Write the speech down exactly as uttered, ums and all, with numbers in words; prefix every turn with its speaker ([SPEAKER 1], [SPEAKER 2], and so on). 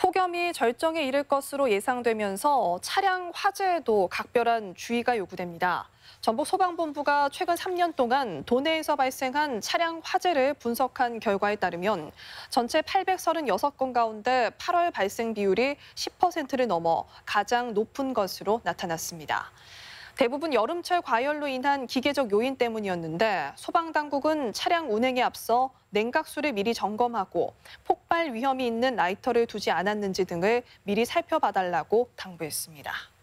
[SPEAKER 1] 폭염이 절정에 이를 것으로 예상되면서 차량 화재에도 각별한 주의가 요구됩니다. 전북소방본부가 최근 삼 년 동안 도내에서 발생한 차량 화재를 분석한 결과에 따르면 전체 팔백삼십육 건 가운데 팔월 발생 비율이 십 퍼센트를 넘어 가장 높은 것으로 나타났습니다. 대부분 여름철 과열로 인한 기계적 요인 때문이었는데 소방당국은 차량 운행에 앞서 냉각수를 미리 점검하고 폭발 위험이 있는 라이터를 두지 않았는지 등을 미리 살펴봐달라고 당부했습니다.